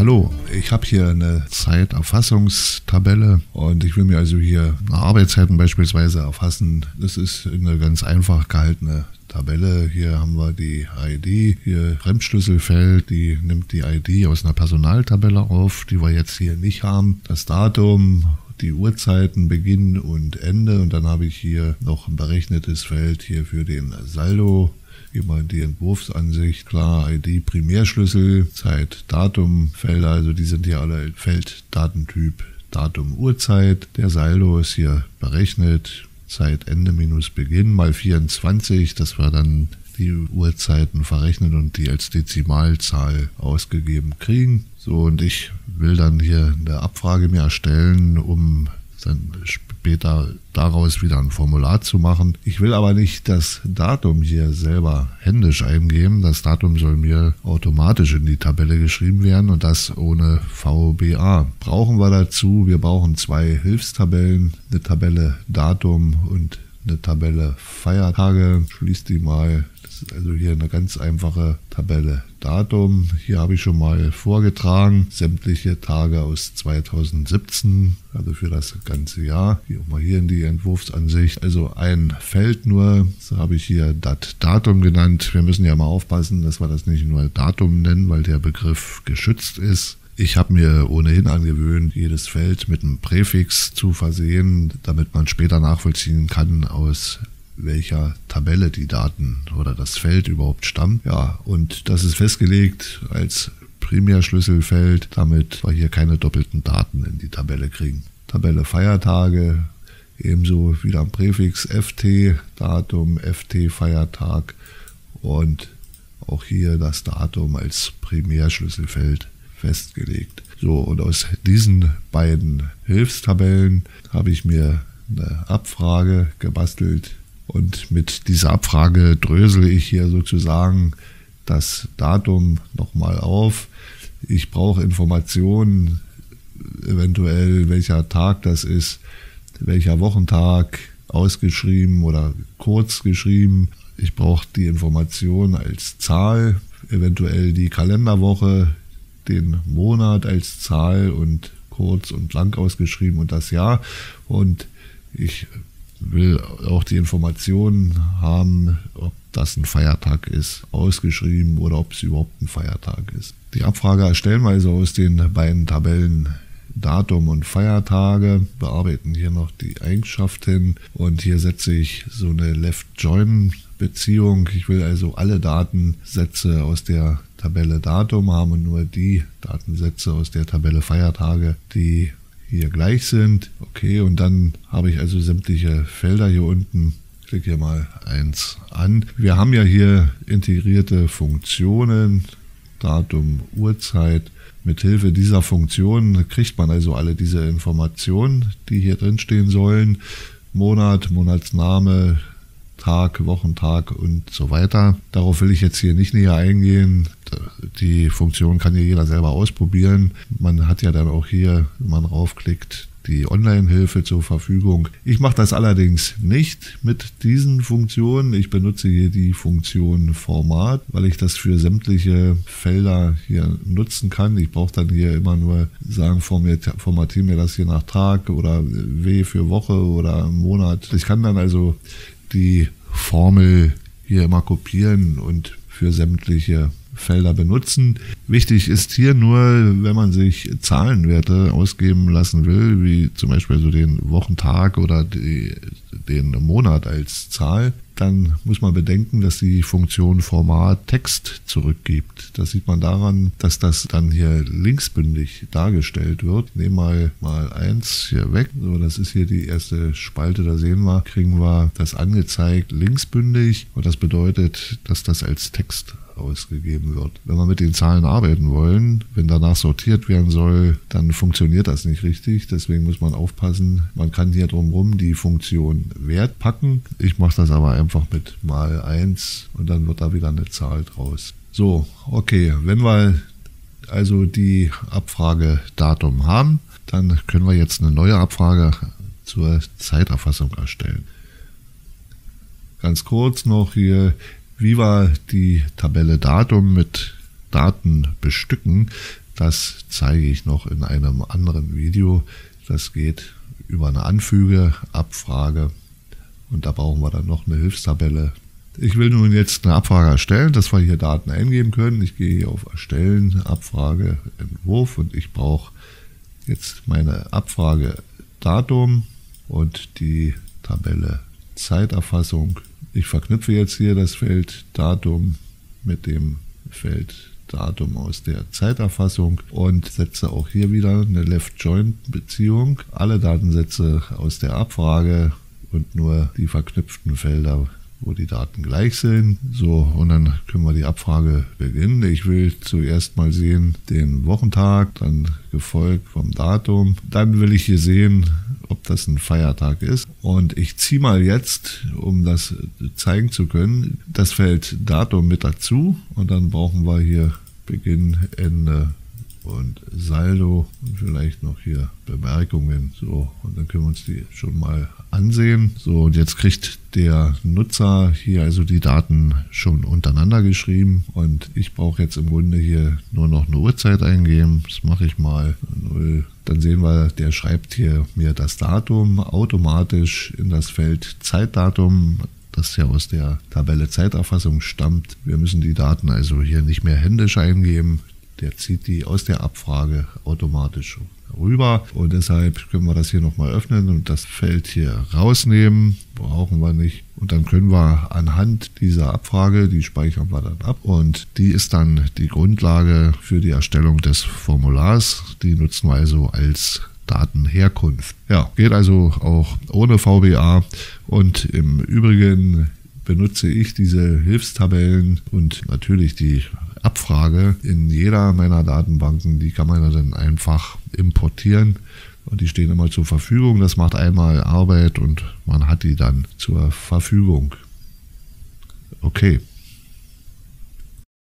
Hallo, ich habe hier eine Zeiterfassungstabelle und ich will mir also hier Arbeitszeiten beispielsweise erfassen. Das ist eine ganz einfach gehaltene Tabelle. Hier haben wir die ID, hier Fremdschlüsselfeld, die nimmt die ID aus einer Personaltabelle auf, die wir jetzt hier nicht haben. Das Datum, die Uhrzeiten, Beginn und Ende, und dann habe ich hier noch ein berechnetes Feld hier für den Saldo. Immer in die Entwurfsansicht, klar, ID, Primärschlüssel, Zeit, Datum, Felder, also die sind hier alle Feld, Datentyp, Datum, Uhrzeit. Der Saldo ist hier berechnet, Zeit, Ende minus Beginn mal 24, das war dann die Uhrzeiten verrechnet und die als Dezimalzahl ausgegeben kriegen. So, und ich will dann hier eine Abfrage mir erstellen, um dann später daraus wieder ein Formular zu machen. Ich will aber nicht das Datum hier selber händisch eingeben. Das Datum soll mir automatisch in die Tabelle geschrieben werden und das ohne VBA. Brauchen wir dazu? Wir brauchen zwei Hilfstabellen, eine Tabelle Datum und eine Tabelle Feiertage. Schließt die mal. Das ist also hier eine ganz einfache Tabelle Datum. Hier habe ich schon mal vorgetragen, sämtliche Tage aus 2017, also für das ganze Jahr. Hier auch mal hier in die Entwurfsansicht. Also ein Feld nur, so habe ich hier das Datum genannt. Wir müssen ja mal aufpassen, dass wir das nicht nur Datum nennen, weil der Begriff geschützt ist. Ich habe mir ohnehin angewöhnt, jedes Feld mit einem Präfix zu versehen, damit man später nachvollziehen kann, aus welcher Tabelle die Daten oder das Feld überhaupt stammen. Ja, und das ist festgelegt als Primärschlüsselfeld, damit wir hier keine doppelten Daten in die Tabelle kriegen. Tabelle Feiertage, ebenso wieder am Präfix FT, Datum, FT, Feiertag und auch hier das Datum als Primärschlüsselfeld festgelegt. So, und aus diesen beiden Hilfstabellen habe ich mir eine Abfrage gebastelt. Und mit dieser Abfrage drösel ich hier sozusagen das Datum nochmal auf. Ich brauche Informationen, eventuell welcher Tag das ist, welcher Wochentag, ausgeschrieben oder kurz geschrieben. Ich brauche die Information als Zahl, eventuell die Kalenderwoche, den Monat als Zahl und kurz und lang ausgeschrieben und das Jahr. Und ich will auch die Informationen haben, ob das ein Feiertag ist, ausgeschrieben oder ob es überhaupt ein Feiertag ist. Die Abfrage erstellen wir also aus den beiden Tabellen Datum und Feiertage, bearbeiten hier noch die Eigenschaften und hier setze ich so eine Left-Join-Beziehung. Ich will also alle Datensätze aus der Tabelle Datum haben und nur die Datensätze aus der Tabelle Feiertage, die hier gleich sind. Okay, und dann habe ich also sämtliche Felder hier unten. Ich klicke hier mal eins an. Wir haben ja hier integrierte Funktionen, Datum, Uhrzeit. Mithilfe dieser Funktion kriegt man also alle diese Informationen, die hier drin stehen sollen. Monat, Monatsname, Tag, Wochentag und so weiter. Darauf will ich jetzt hier nicht näher eingehen. Die Funktion kann ja jeder selber ausprobieren. Man hat ja dann auch hier, wenn man raufklickt, die Online-Hilfe zur Verfügung. Ich mache das allerdings nicht mit diesen Funktionen. Ich benutze hier die Funktion Format, weil ich das für sämtliche Felder hier nutzen kann. Ich brauche dann hier immer nur sagen, formatiere mir das hier nach Tag oder W für Woche oder Monat. Ich kann dann also die Formel hier immer kopieren und für sämtliche Felder benutzen. Wichtig ist hier nur, wenn man sich Zahlenwerte ausgeben lassen will, wie zum Beispiel so den Wochentag oder den Monat als Zahl, dann muss man bedenken, dass die Funktion Format Text zurückgibt. Das sieht man daran, dass das dann hier linksbündig dargestellt wird. Nehmen wir mal 1 hier weg. So, das ist hier die erste Spalte, da sehen wir, kriegen wir das angezeigt linksbündig und das bedeutet, dass das als Text ausgegeben wird. Wenn wir mit den Zahlen arbeiten wollen, wenn danach sortiert werden soll, dann funktioniert das nicht richtig. Deswegen muss man aufpassen. Man kann hier drumherum die Funktion Wert packen. Ich mache das aber einfach mit mal 1 und dann wird da wieder eine Zahl draus. So, okay. Wenn wir also die Abfrage Datum haben, dann können wir jetzt eine neue Abfrage zur Zeiterfassung erstellen. Ganz kurz noch hier, wie wir die Tabelle Datum mit Daten bestücken. Das zeige ich noch in einem anderen Video. Das geht über eine Anfüge, Abfrage und da brauchen wir dann noch eine Hilfstabelle. Ich will nun jetzt eine Abfrage erstellen, dass wir hier Daten eingeben können. Ich gehe hier auf Erstellen, Abfrage, Entwurf und ich brauche jetzt meine Abfragedatum und die Tabelle Zeiterfassung. Ich verknüpfe jetzt hier das Feld Datum mit dem Feld Datum aus der Zeiterfassung und setze auch hier wieder eine Left-Join-Beziehung. Alle Datensätze aus der Abfrage und nur die verknüpften Felder, wo die Daten gleich sind. So, und dann können wir die Abfrage beginnen. Ich will zuerst mal sehen den Wochentag, dann gefolgt vom Datum. Dann will ich hier sehen, ob das ein Feiertag ist. Und ich ziehe mal jetzt, um das zeigen zu können, das Feld Datum mit dazu. Und dann brauchen wir hier Beginn, Ende und Saldo und vielleicht noch hier Bemerkungen. So, und dann können wir uns die schon mal ansehen. So, und jetzt kriegt der Nutzer hier also die Daten schon untereinander geschrieben und ich brauche jetzt im Grunde hier nur noch eine Uhrzeit eingeben. Das mache ich mal 0. Dann sehen wir, der schreibt hier mir das Datum automatisch in das Feld Zeitdatum, das ja aus der Tabelle Zeiterfassung stammt. Wir müssen die Daten also hier nicht mehr händisch eingeben. Der zieht die aus der Abfrage automatisch rüber und deshalb können wir das hier nochmal öffnen und das Feld hier rausnehmen, brauchen wir nicht. Und dann können wir anhand dieser Abfrage, die speichern wir dann ab und die ist dann die Grundlage für die Erstellung des Formulars. Die nutzen wir also als Datenherkunft. Ja, geht also auch ohne VBA und im Übrigen benutze ich diese Hilfstabellen und natürlich die Abfrage in jeder meiner Datenbanken, die kann man dann einfach importieren und die stehen immer zur Verfügung. Das macht einmal Arbeit und man hat die dann zur Verfügung. Okay.